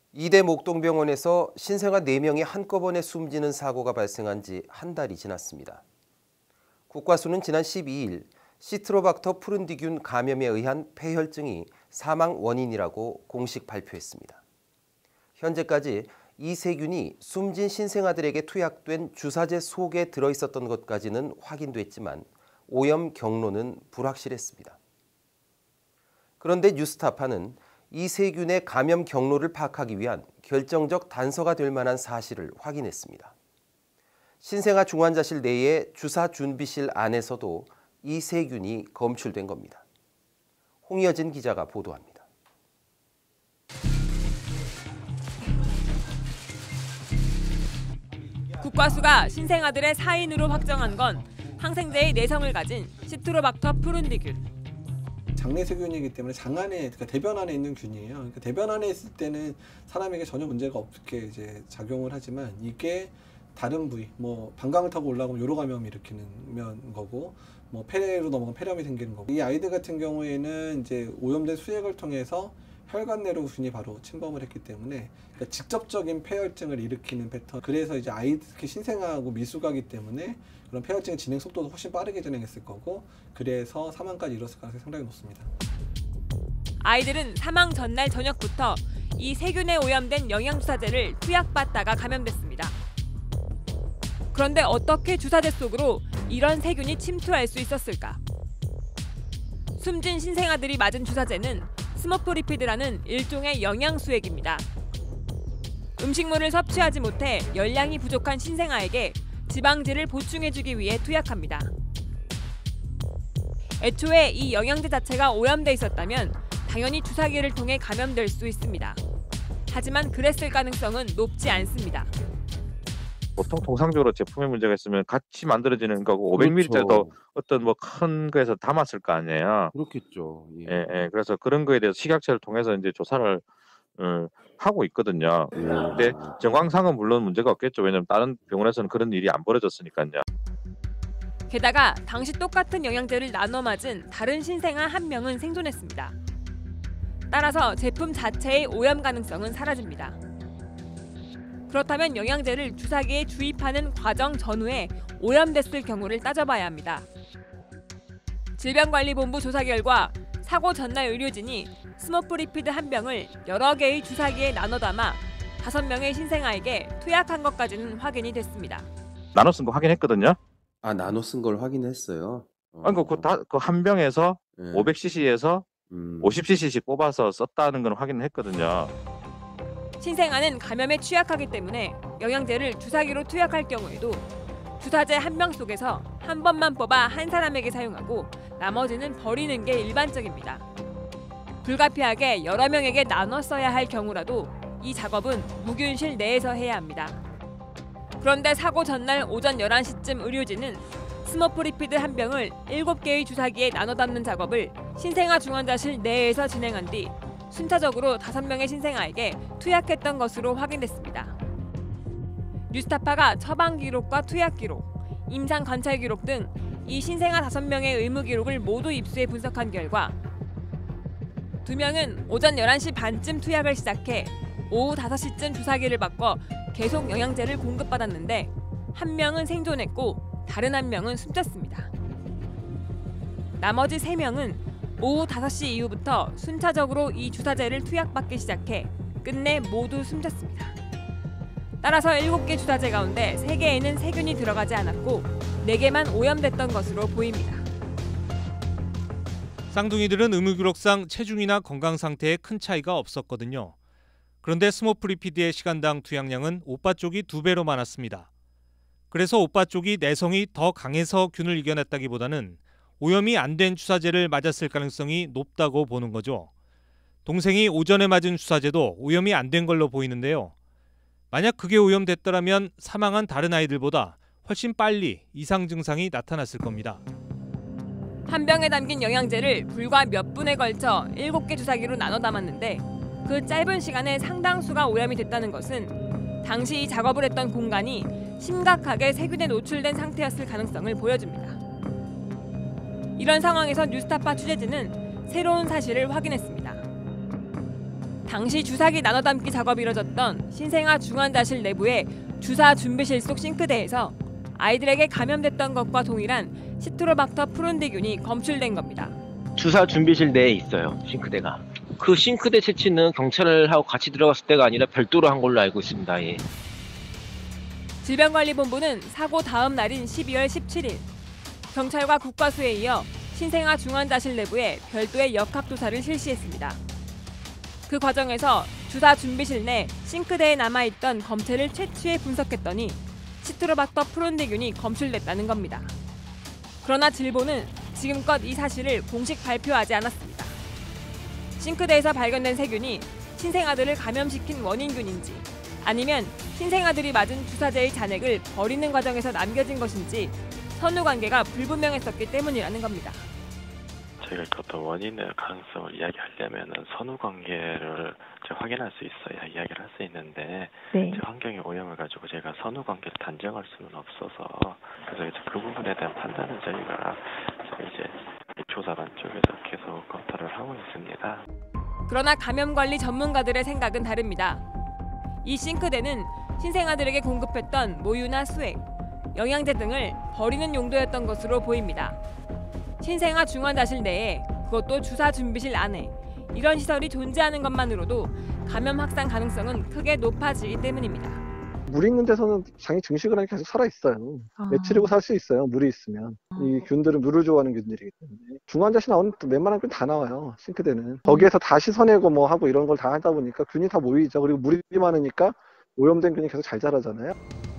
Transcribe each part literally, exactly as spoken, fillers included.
이대 목동병원에서 신생아 네 명이 한꺼번에 숨지는 사고가 발생한 지 한 달이 지났습니다. 국과수는 지난 십이일 시트로박터 푸른디균 감염에 의한 폐혈증이 사망 원인이라고 공식 발표했습니다. 현재까지 이 세균이 숨진 신생아들에게 투약된 주사제 속에 들어있었던 것까지는 확인됐지만 오염 경로는 불확실했습니다. 그런데 뉴스타파는 이 세균의 감염 경로를 파악하기 위한 결정적 단서가 될 만한 사실을 확인했습니다. 신생아 중환자실 내의 주사 준비실 안에서도 이 세균이 검출된 겁니다. 홍여진 기자가 보도합니다. 국과수가 신생아들의 사인으로 확정한 건 항생제의 내성을 가진 시트로박터 푸른디균. 장내 세균이기 때문에 장 안에, 그러니까 대변 안에 있는 균이에요. 그러니까 대변 안에 있을 때는 사람에게 전혀 문제가 없게 이제 작용을 하지만 이게 다른 부위, 뭐 방광을 타고 올라가면 요로 감염을 일으키는 거고, 뭐 폐로 넘어가면 폐렴이 생기는 거고. 이 아이들 같은 경우에는 이제 오염된 수액을 통해서 혈관 내로 균이 바로 침범을 했기 때문에 그러니까 직접적인 폐혈증을 일으키는 패턴. 그래서 이제 아이들 특히 신생아하고 미숙하기 때문에 그런 폐혈증의 진행 속도도 훨씬 빠르게 진행했을 거고, 그래서 사망까지 이뤘을 가능성이 상당히 높습니다. 아이들은 사망 전날 저녁부터 이 세균에 오염된 영양주사제를 투약받다가 감염됐습니다. 그런데 어떻게 주사제 속으로 이런 세균이 침투할 수 있었을까? 숨진 신생아들이 맞은 주사제는 스모프리피드라는 일종의 영양수액입니다. 음식물을 섭취하지 못해 열량이 부족한 신생아에게 지방질을 보충해주기 위해 투약합니다. 애초에 이 영양제 자체가 오염돼 있었다면 당연히 주사기를 통해 감염될 수 있습니다. 하지만 그랬을 가능성은 높지 않습니다. 보통 통상적으로 제품에 문제가 있으면 같이 만들어지는 거고 오백 밀리리터도 그렇죠. 어떤 뭐 큰 거에서 담았을 거 아니에요. 그렇겠죠. 예. 예, 예. 그래서 그런 거에 대해서 식약처를 통해서 이제 조사를 음, 하고 있거든요. 예. 근데 정황상은 물론 문제가 없겠죠. 왜냐하면 다른 병원에서는 그런 일이 안 벌어졌으니까요. 게다가 당시 똑같은 영양제를 나눠 맞은 다른 신생아 한 명은 생존했습니다. 따라서 제품 자체의 오염 가능성은 사라집니다. 그렇다면 영양제를 주사기에 주입하는 과정 전후에 오염됐을 경우를 따져봐야 합니다. 질병관리본부 조사 결과 사고 전날 의료진이 스모프리피드 한 병을 여러 개의 주사기에 나눠 담아 다섯 명의 신생아에게 투약한 것까지는 확인이 됐습니다. 나눠 쓴 거 확인했거든요. 아, 나눠 쓴 걸 확인했어요. 어. 아니 그 한 병에서 예. 오백 씨씨에서 음. 오십 씨씨씩 뽑아서 썼다는 건 확인했거든요. 신생아는 감염에 취약하기 때문에 영양제를 주사기로 투약할 경우에도 주사제 한 병 속에서 한 번만 뽑아 한 사람에게 사용하고 나머지는 버리는 게 일반적입니다. 불가피하게 여러 명에게 나눠 써야 할 경우라도 이 작업은 무균실 내에서 해야 합니다. 그런데 사고 전날 오전 열한 시쯤 의료진은 스모프리피드 한 병을 일곱 개의 주사기에 나눠 담는 작업을 신생아 중환자실 내에서 진행한 뒤 순차적으로 다섯 명의 신생아에게 투약했던 것으로 확인됐습니다. 뉴스타파가 처방 기록과 투약 기록, 임상 관찰 기록 등 이 신생아 다섯 명의 의무 기록을 모두 입수해 분석한 결과 두 명은 오전 열한 시 반쯤 투약을 시작해 오후 다섯 시쯤 주사기를 바꿔 계속 영양제를 공급받았는데 한 명은 생존했고 다른 한 명은 숨졌습니다. 나머지 세 명은 오후 다섯 시 이후부터 순차적으로 이 주사제를 투약받기 시작해 끝내 모두 숨졌습니다. 따라서 일곱 개 주사제 가운데 세 개에는 세균이 들어가지 않았고 네 개만 오염됐던 것으로 보입니다. 쌍둥이들은 의무기록상 체중이나 건강 상태에 큰 차이가 없었거든요. 그런데 스모프리피드의 시간당 투약량은 오빠 쪽이 두 배로 많았습니다. 그래서 오빠 쪽이 내성이 더 강해서 균을 이겨냈다기보다는 오염이 안 된 주사제를 맞았을 가능성이 높다고 보는 거죠. 동생이 오전에 맞은 주사제도 오염이 안 된 걸로 보이는데요. 만약 그게 오염됐더라면 사망한 다른 아이들보다 훨씬 빨리 이상 증상이 나타났을 겁니다. 한 병에 담긴 영양제를 불과 몇 분에 걸쳐 일곱 개 주사기로 나눠 담았는데 그 짧은 시간에 상당수가 오염이 됐다는 것은 당시 이 작업을 했던 공간이 심각하게 세균에 노출된 상태였을 가능성을 보여줍니다. 이런 상황에서 뉴스타파 취재진은 새로운 사실을 확인했습니다. 당시 주사기 나눠 담기 작업이 이뤄졌던 신생아 중환자실 내부의 주사 준비실 속 싱크대에서 아이들에게 감염됐던 것과 동일한 시트로박터 푸른디균이 검출된 겁니다. 주사 준비실 내에 있어요, 싱크대가. 그 싱크대 채취는 경찰하고 같이 들어갔을 때가 아니라 별도로 한 걸로 알고 있습니다. 예. 질병관리본부는 사고 다음 날인 십이월 십칠일 경찰과 국과수에 이어 신생아 중환자실 내부에 별도의 역학조사를 실시했습니다. 그 과정에서 주사 준비실 내 싱크대에 남아있던 검체를 채취해 분석했더니 시트로박터 푸른디균이 검출됐다는 겁니다. 그러나 질본은 지금껏 이 사실을 공식 발표하지 않았습니다. 싱크대에서 발견된 세균이 신생아들을 감염시킨 원인균인지 아니면 신생아들이 맞은 주사제의 잔액을 버리는 과정에서 남겨진 것인지 선후관계가 불분명했었기 때문이라는 겁니다. 저희가 어떤 원인의 가능성을 이야기하려면 선후관계를 확인할 수 있어야 이야기를 할 수 있는데 네. 환경의 오염을 가지고 저희가 선후관계를 단정할 수는 없어서 그래서 이제 그 부분에 대한 판단은 저희가 이제 조사반 쪽에서 계속 검토를 하고 있습니다. 그러나 감염관리 전문가들의 생각은 다릅니다. 이 싱크대는 신생아들에게 공급했던 모유나 수액, 영양제 등을 버리는 용도였던 것으로 보입니다. 신생아 중환자실 내에 그것도 주사 준비실 안에 이런 시설이 존재하는 것만으로도 감염 확산 가능성은 크게 높아지기 때문입니다. 물이 있는 데서는 장이 증식을 하게 계속 살아있어요. 아. 며칠이고 살 수 있어요. 물이 있으면. 이 균들은 물을 좋아하는 균들이기 때문에. 중환자실 나오는 웬만한 균 다 나와요. 싱크대는. 거기에서 다 씻어내고 뭐 하고 이런 걸 다 하다 보니까 균이 다 모이죠. 그리고 물이 많으니까 오염된 균이 계속 잘 자라잖아요.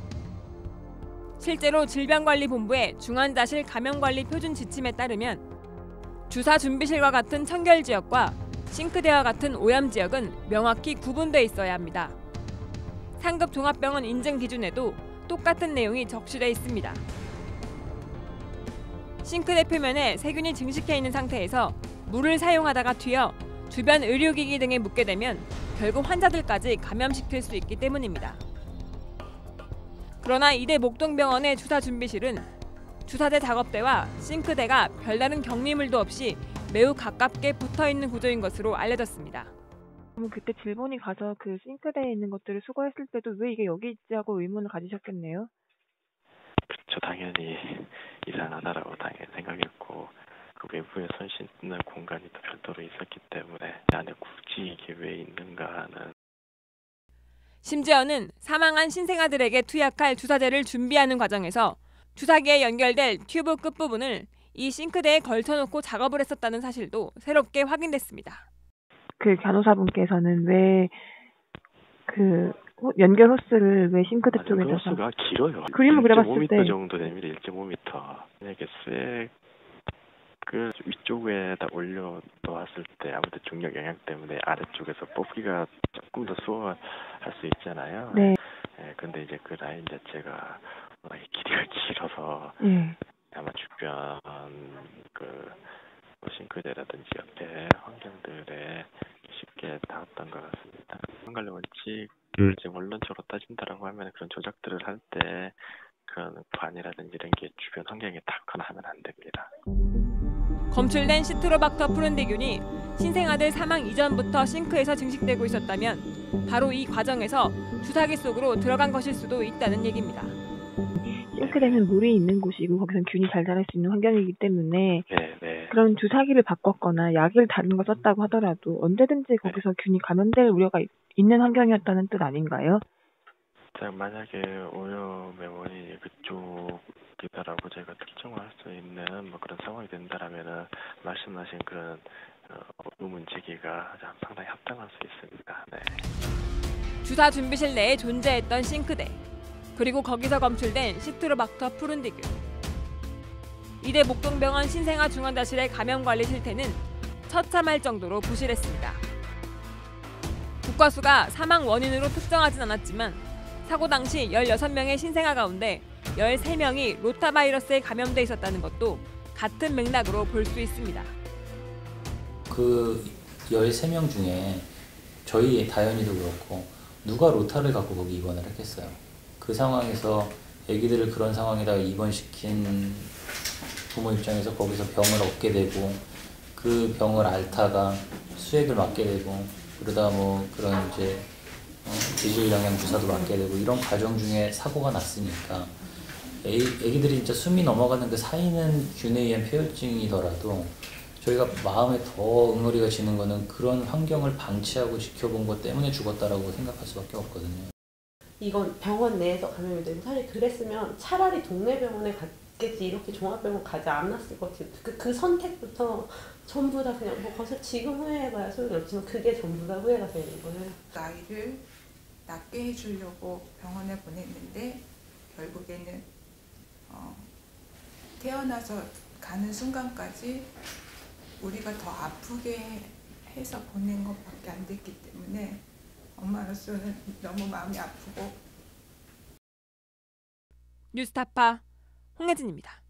실제로 질병관리본부의 중환자실 감염관리 표준 지침에 따르면 주사 준비실과 같은 청결 지역과 싱크대와 같은 오염 지역은 명확히 구분돼 있어야 합니다. 상급 종합병원 인증 기준에도 똑같은 내용이 적시돼 있습니다. 싱크대 표면에 세균이 증식해 있는 상태에서 물을 사용하다가 튀어 주변 의료기기 등에 묻게 되면 결국 환자들까지 감염시킬 수 있기 때문입니다. 그러나 이대 목동병원의 주사 준비실은 주사제 작업대와 싱크대가 별다른 격리물도 없이 매우 가깝게 붙어있는 구조인 것으로 알려졌습니다. 그럼 그때 질본이 가서 그 싱크대에 있는 것들을 수거했을 때도 왜 이게 여기 있지 하고 의문을 가지셨겠네요. 그렇죠. 당연히 이상하다라고 당연히 생각했고 그 외부에 손 씻는 공간이 또 별도로 있었기 때문에 안에 굳이 이게 왜 있는가 하는. 심지어는 사망한 신생아들에게 투약할 주사제를 준비하는 과정에서 주사기에 연결될 튜브 끝부분을 이 싱크대에 걸쳐놓고 작업을 했었다는 사실도 새롭게 확인됐습니다. 그 간호사분께서는 왜 그 연결 호스를 왜 싱크대 아니, 쪽에다가 호스가 길어요. 그림을 그려봤을 일 점 오 미터 때 정도 됩니다. 일 점 오 미터. 만약에 쇠그 위쪽에다 올려 놓았을 때 아무튼 중력 영향 때문에 아래쪽에서 뽑기가 조금 더 수월할 수 있잖아요. 네. 예, 근데 이제 그 라인 자체가 워낙에 길이가 길어서 네. 아마 주변 그 싱크대라든지 옆에 환경들에 쉽게 닿았던 것 같습니다. 환관리 원칙을 이제 원론적으로 따진다라고 하면 그런 조작들을 할 때 그런 관이라든지 이런 게 주변 환경에 닿거나 하면 안 됩니다. 검출된 시트로박터 푸른디균이 신생아들 사망 이전부터 싱크에서 증식되고 있었다면 바로 이 과정에서 주사기 속으로 들어간 것일 수도 있다는 얘기입니다. 싱크대는 물이 있는 곳이고 거기선 균이 잘 자랄 수 있는 환경이기 때문에 네, 네. 그런 주사기를 바꿨거나 약을 다른 걸 썼다고 하더라도 언제든지 거기서 균이 감염될 우려가 있, 있는 환경이었다는 뜻 아닌가요? 자, 만약에 오염의 원인이 그쪽이다라고 저희가 특정할 수 있는 뭐 그런 상황이 된다라면은 말씀하신 그런 어, 의문 제기가 상당히 합당할 수 있습니다. 네. 주사 준비실 내에 존재했던 싱크대, 그리고 거기서 검출된 시트로박터 푸른디균. 이대 목동병원 신생아 중환자실의 감염관리 실태는 처참할 정도로 부실했습니다. 국과수가 사망 원인으로 특정하진 않았지만 사고 당시 열여섯 명의 신생아 가운데 열세 명이 로타바이러스에 감염돼 있었다는 것도 같은 맥락으로 볼 수 있습니다. 그 열세 명 중에 저희 다현이도 그렇고 누가 로타를 갖고 거기 입원을 했겠어요. 그 상황에서 애기들을 그런 상황에다가 입원시킨 부모 입장에서 거기서 병을 얻게 되고 그 병을 앓다가 수액을 맞게 되고 그러다 뭐 그런 이제 어, 지질 영양 주사도 맞게 되고 이런 과정 중에 사고가 났으니까 애기, 애기들이 진짜 숨이 넘어가는 그 사이는 균에 의한 폐혈증이더라도 저희가 마음에 더 응어리가 지는 거는 그런 환경을 방치하고 지켜본 것 때문에 죽었다라고 생각할 수밖에 없거든요. 이건 병원 내에서 감염이 되고 사실 그랬으면 차라리 동네 병원에 갔겠지 이렇게 종합병원 가지 않았을 것 같아요. 그, 그 선택부터 전부 다 그냥 뭐 거기서 지금 후회해봐야 소용이 없지만 그게 전부 다 후회가 되는 거예요. 아이를 낫게 해주려고 병원에 보냈는데 결국에는 어, 태어나서 가는 순간까지 우리가 더 아프게 해서 보낸 것밖에 안 됐기 때문에 엄마로서는 너무 마음이 아프고. 뉴스타파 홍혜진입니다.